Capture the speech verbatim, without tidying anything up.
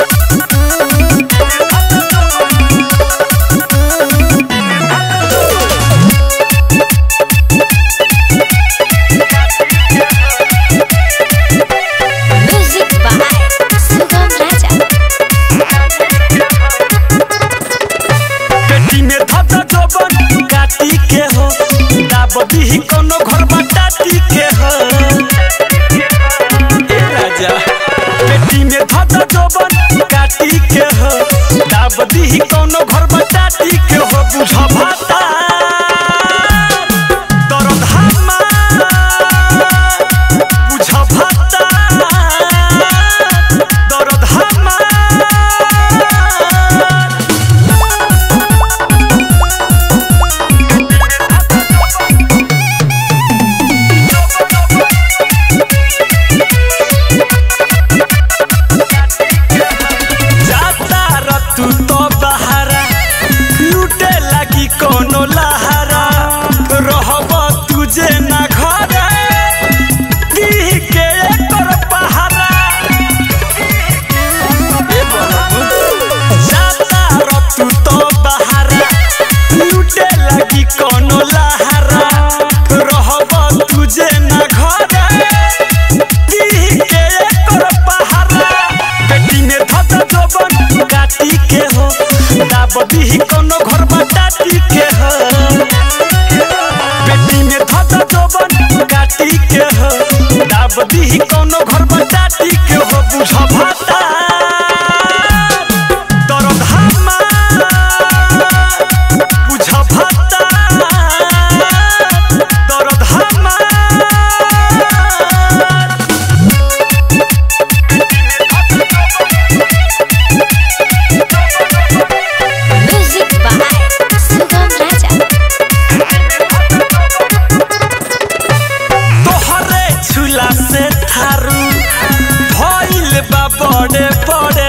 बदी कोनो घर बटाती के हो ए राजा बेटी में धद जोबन काटी के हो दाबदी कोनो घर बटाती के हो बुझ भाता दर्द हमा बुझ भाता दर्द हमा कोनो लहरा रहब तुझे ना घरे दी के कर पहरा जाता रतु तो बहरा लूटे लगी कोनो लहरा रहब तुझे ना घरे दी के कर पहरा बेटी में धद जोबन काटी के हो दाबदी कोनो घर बटाती के हो बेटी में धद जोबन काटी के हो दाबदी कोनो घर बटाती के हो बुझ भाता दर्द हमा बुझ भाता दर्द हमा बड़े बड़े